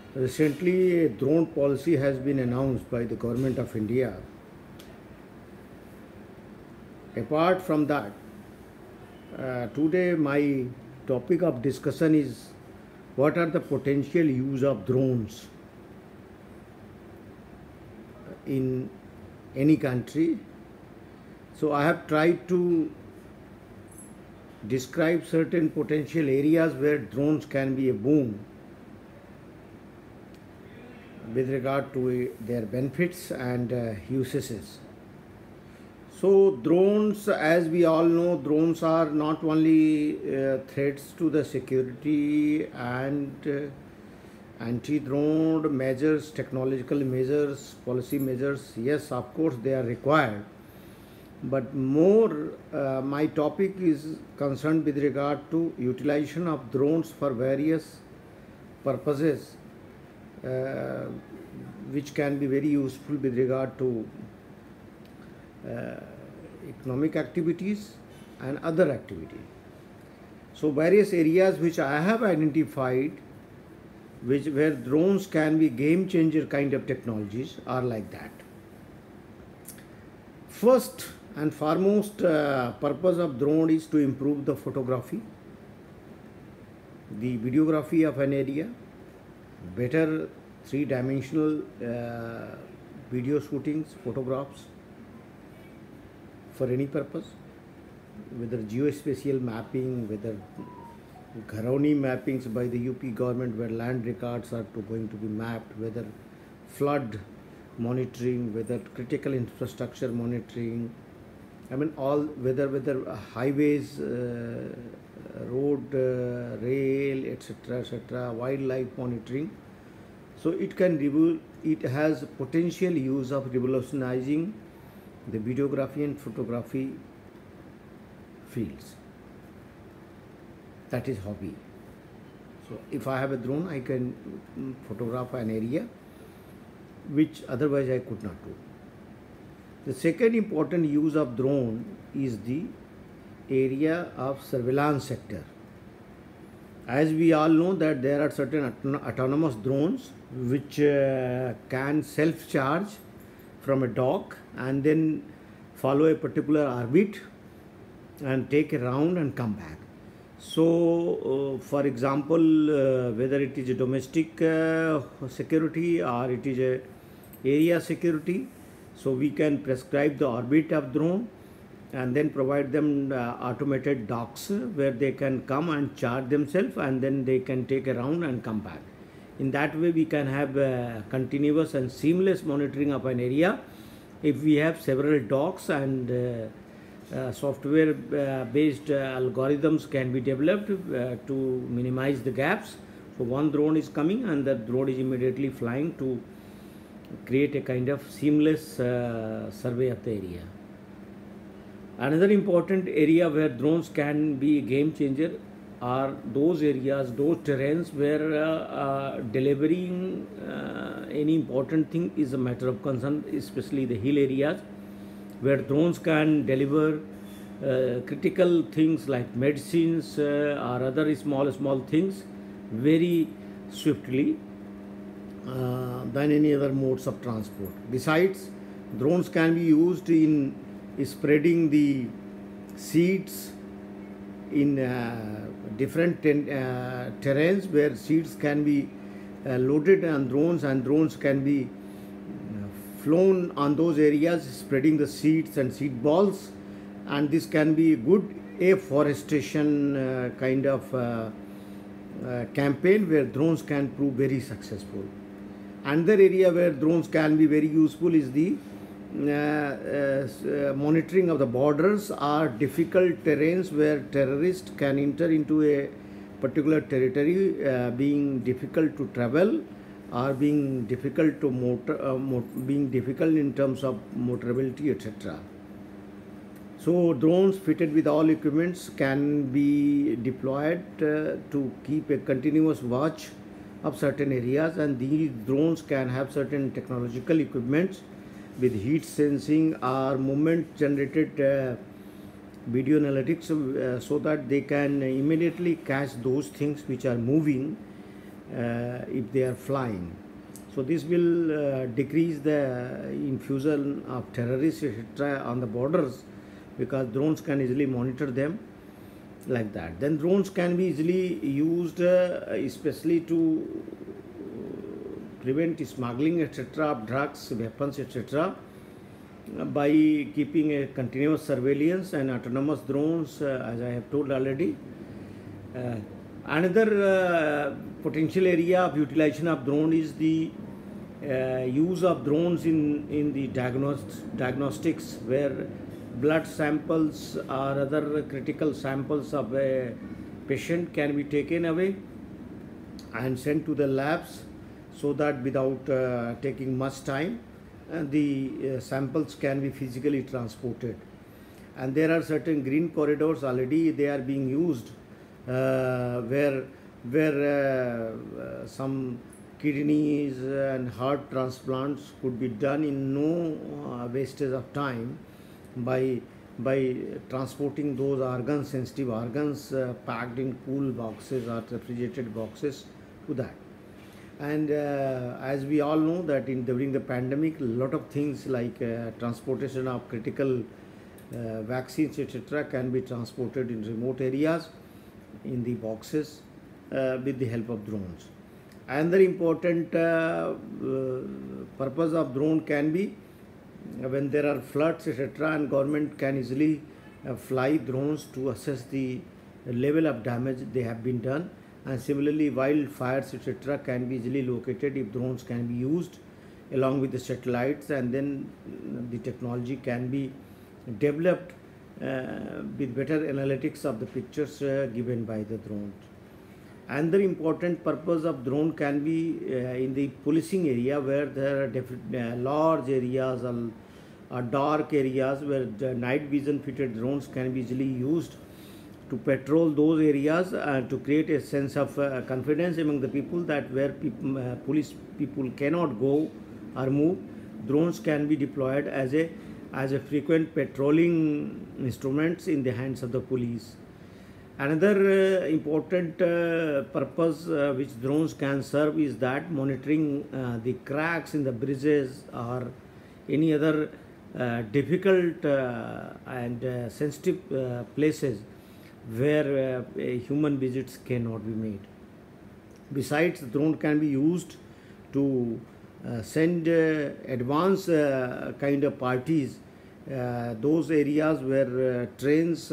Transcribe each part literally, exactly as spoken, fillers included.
Recently, a drone policy has been announced by the Government of India. Apart from that, uh, today my topic of discussion is what are the potential use of drones in any country. So I have tried to describe certain potential areas where drones can be a boon with regard to their benefits and uh, usages. So drones, as we all know, drones are not only uh, threats to the security and uh, anti-drone measures, technological measures, policy measures. Yes, of course, they are required. But more, uh, my topic is concerned with regard to utilization of drones for various purposes, uh, which can be very useful with regard to uh, economic activities and other activities. So various areas which I have identified, which where drones can be game changer kind of technologies, are like that. First and foremost uh, purpose of drone is to improve the photography, the videography of an area, better three-dimensional uh, video shootings, photographs for any purpose, whether geospatial mapping, whether Gharoni mappings by the U P government where land records are to going to be mapped, whether flood monitoring, whether critical infrastructure monitoring, I mean all, whether whether highways, uh, road, uh, rail, et cetera, et cetera, wildlife monitoring. So it can revol it has potential use of revolutionizing the videography and photography fields. That is hobby. So if I have a drone, I can photograph an area which otherwise I could not do. The second important use of drone is the area of surveillance sector. As we all know that there are certain auton autonomous drones which uh, can self-charge from a dock and then follow a particular orbit and take a round and come back. So, uh, for example, uh, whether it is a domestic uh, security or it is a area security, so we can prescribe the orbit of drone and then provide them uh, automated docks where they can come and charge themselves and then they can take a round and come back. In that way, we can have uh, continuous and seamless monitoring of an area if we have several docks and uh, uh, software uh, based uh, algorithms can be developed uh, to minimize the gaps. So one drone is coming and the drone is immediately flying to create a kind of seamless uh, survey of the area. Another important area where drones can be a game changer are those areas, those terrains where uh, uh, delivering uh, any important thing is a matter of concern, especially the hill areas where drones can deliver uh, critical things like medicines uh, or other small small things very swiftly uh, than any other modes of transport. Besides, drones can be used in spreading the seeds in uh, different ten, uh, terrains where seeds can be uh, loaded on drones and drones can be uh, flown on those areas spreading the seeds and seed balls, and this can be good afforestation uh, kind of uh, uh, campaign where drones can prove very successful. Another area where drones can be very useful is the Uh, uh, monitoring of the borders or difficult terrains where terrorists can enter into a particular territory, uh, being difficult to travel or being difficult to motor, uh, mot being difficult in terms of motorability, et cetera. So drones fitted with all equipments can be deployed uh, to keep a continuous watch of certain areas, and these drones can have certain technological equipments with heat sensing or movement generated uh, video analytics uh, so that they can immediately catch those things which are moving uh, if they are flying. So this will uh, decrease the infusion of terrorists et cetera on the borders, because drones can easily monitor them like that. Then drones can be easily used, uh, especially to prevent smuggling et cetera of drugs, weapons et cetera by keeping a continuous surveillance and autonomous drones, uh, as I have told already. Uh, another uh, potential area of utilization of drone is the uh, use of drones in, in the diagnost diagnostics, where blood samples or other critical samples of a patient can be taken away and sent to the labs, so that without uh, taking much time, uh, the uh, samples can be physically transported. And there are certain green corridors already they are being used, uh, where where uh, uh, some kidneys and heart transplants could be done in no uh, wastage of time by by transporting those organs, sensitive organs, uh, packed in cool boxes or refrigerated boxes to that. And uh, as we all know that in during the pandemic, a lot of things like uh, transportation of critical uh, vaccines et cetera can be transported in remote areas in the boxes uh, with the help of drones. Another important uh, uh, purpose of drone can be when there are floods et cetera, and government can easily uh, fly drones to assess the level of damage they have been done. And similarly, wildfires et cetera can be easily located if drones can be used along with the satellites, and then the technology can be developed uh, with better analytics of the pictures uh, given by the drones. Another important purpose of drone can be uh, in the policing area, where there are uh, large areas or, or dark areas where the night vision fitted drones can be easily used to patrol those areas and uh, to create a sense of uh, confidence among the people that where people, uh, police people cannot go or move, drones can be deployed as a as a frequent patrolling instruments in the hands of the police. Another uh, important uh, purpose uh, which drones can serve is that monitoring uh, the cracks in the bridges or any other uh, difficult uh, and uh, sensitive uh, places where uh, human visits cannot be made. Besides, the drone can be used to uh, send uh, advanced uh, kind of parties, uh, those areas where uh, trains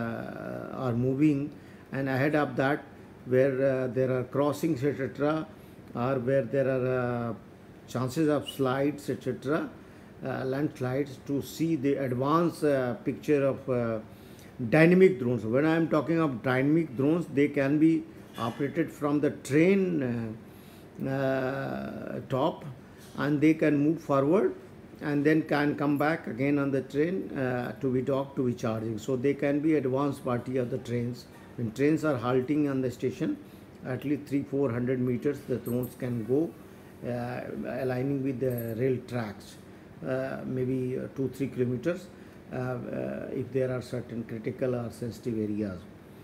uh, are moving, and ahead of that where uh, there are crossings et cetera, or where there are uh, chances of slides et cetera, uh, landslides, to see the advanced uh, picture of uh, dynamic drones. When I am talking of dynamic drones, they can be operated from the train uh, uh, top, and they can move forward and then can come back again on the train uh, to be docked, to be charging. So they can be advanced party of the trains. When trains are halting on the station, at least three four hundred meters, the drones can go uh, aligning with the rail tracks, uh, maybe uh, two three kilometers. Uh, uh, if there are certain critical or sensitive areas.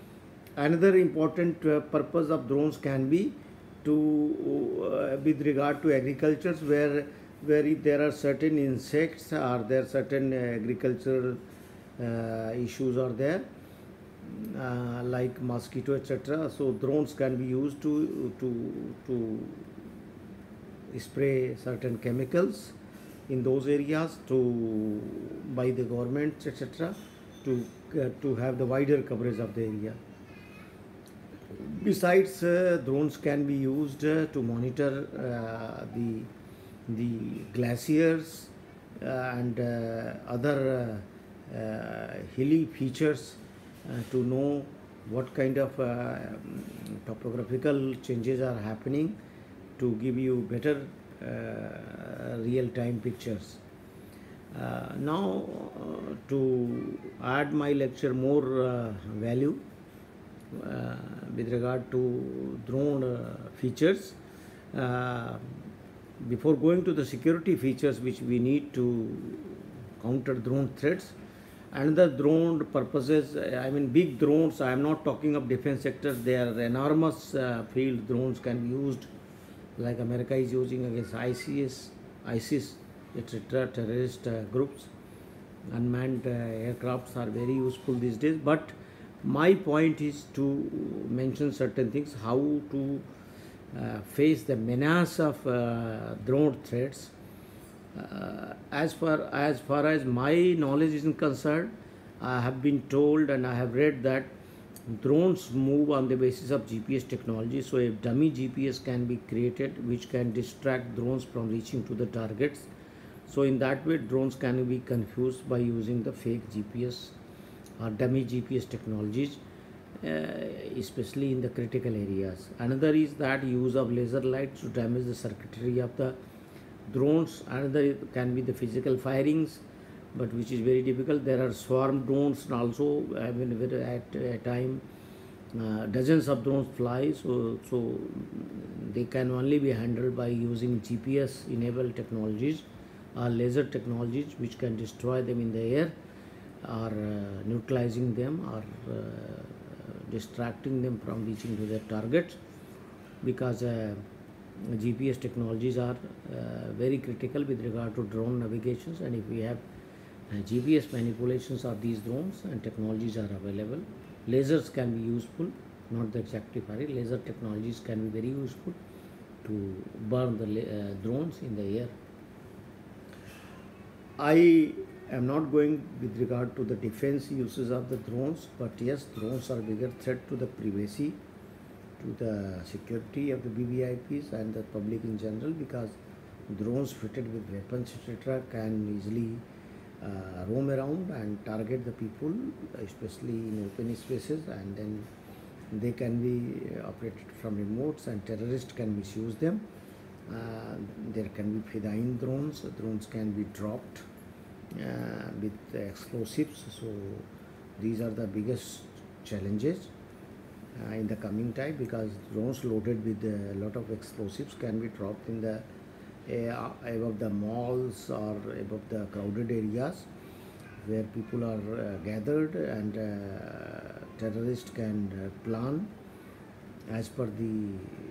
Another important uh, purpose of drones can be to uh, with regard to agriculture, where where if there are certain insects or there are certain agricultural uh, issues are there, uh, like mosquito et cetera. So drones can be used to to to spray certain chemicals in those areas to by the government et cetera, to uh, to have the wider coverage of the area. Besides, uh, drones can be used uh, to monitor uh, the the glaciers uh, and uh, other uh, uh, hilly features uh, to know what kind of uh, topographical changes are happening, to give you better uh, real-time pictures. Uh, now, uh, to add my lecture more uh, value uh, with regard to drone uh, features, uh, before going to the security features which we need to counter drone threats, Another drone purposes, I mean big drones, I am not talking of defense sector, they are enormous uh, field drones can be used, like America is using against ISIS, ISIS, et cetera, terrorist uh, groups. Unmanned uh, aircrafts are very useful these days, but my point is to mention certain things, how to uh, face the menace of uh, drone threats. Uh, as far as far as my knowledge is concerned, I have been told and I have read that drones move on the basis of G P S technology. So a dummy G P S can be created which can distract drones from reaching to the targets. So in that way, drones can be confused by using the fake G P S or dummy G P S technologies, uh, especially in the critical areas. Another is that use of laser light to damage the circuitry of the drones. Another can be the physical firings, but which is very difficult. There are swarm drones also. I mean, at a time, uh, dozens of drones fly, so so they can only be handled by using G P S enabled technologies or laser technologies, which can destroy them in the air, or uh, neutralizing them, or uh, distracting them from reaching to their targets, because uh, G P S technologies are uh, very critical with regard to drone navigations, and if we have uh, G P S manipulations of these drones and technologies are available, lasers can be useful, not the exactly fire. Laser technologies can be very useful to burn the uh, drones in the air. I am not going with regard to the defense uses of the drones, but yes, drones are a bigger threat to the privacy, to the security of the V V I Ps and the public in general, because drones fitted with weapons, et cetera, can easily uh, roam around and target the people, especially in open spaces, and then they can be operated from remotes, and terrorists can misuse them. Uh, there can be Fedayeen drones. Drones can be dropped uh, with explosives. So these are the biggest challenges uh, in the coming time, because drones loaded with a lot of explosives can be dropped in the uh, above the malls or above the crowded areas where people are uh, gathered, and uh, terrorists can uh, plan as per the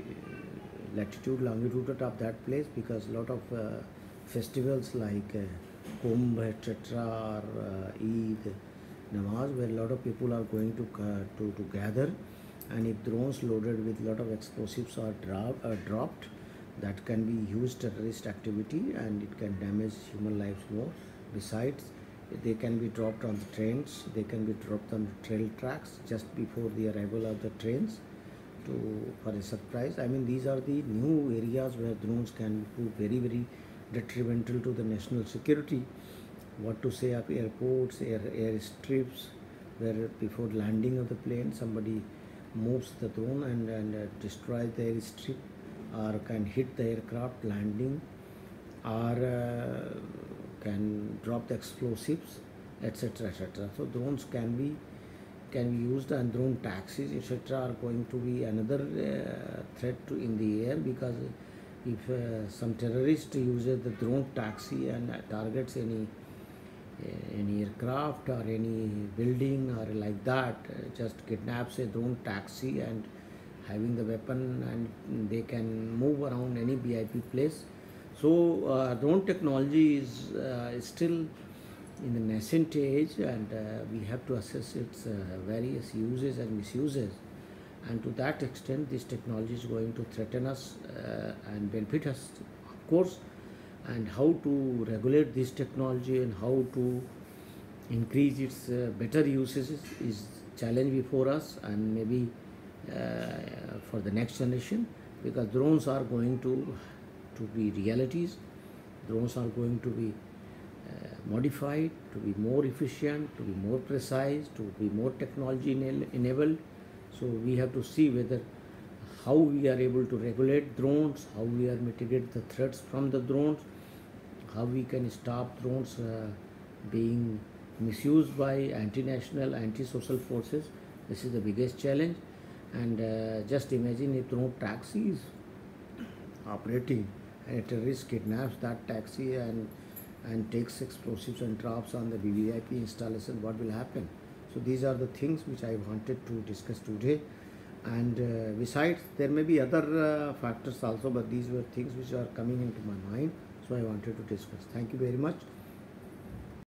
latitude, longitude of that place, because a lot of uh, festivals like uh, Kumbh, et cetera, or uh, Eid, Namaz, where a lot of people are going to uh, to, to gather, and if drones loaded with a lot of explosives are, drop, are dropped, that can be used terrorist activity, and it can damage human lives more. Besides, they can be dropped on the trains, they can be dropped on the trail tracks just before the arrival of the trains, to for a surprise. I mean, these are the new areas where drones can prove very very detrimental to the national security. What to say of airports, air airstrips, where before landing of the plane somebody moves the drone and, and uh, destroys the airstrip, or can hit the aircraft landing, or uh, can drop the explosives, et cetera, et cetera. So drones can be can be used, and drone taxis, et cetera, are going to be another uh, threat to in the air, because if uh, some terrorist uses the drone taxi and uh, targets any uh, any aircraft or any building or like that, uh, just kidnaps a drone taxi and having the weapon, and they can move around any V I P place. So uh, drone technology is uh, still in the nascent age, and uh, we have to assess its uh, various uses and misuses, and to that extent this technology is going to threaten us uh, and benefit us, of course. And how to regulate this technology and how to increase its uh, better uses is, is challenge before us, and maybe uh, for the next generation, because drones are going to to be realities. Drones are going to be uh, modified to be more efficient, to be more precise, to be more technology enabled. So we have to see whether how we are able to regulate drones, how we are mitigate the threats from the drones, how we can stop drones uh, being misused by anti-national, anti-social forces. This is the biggest challenge. And uh, just imagine if drone taxi is operating and a terrorist kidnaps that taxi and and takes explosives and drops on the V V I P installation, what will happen? So these are the things which I wanted to discuss today. And uh, besides, there may be other uh, factors also, but these were things which are coming into my mind, so I wanted to discuss. Thank you very much.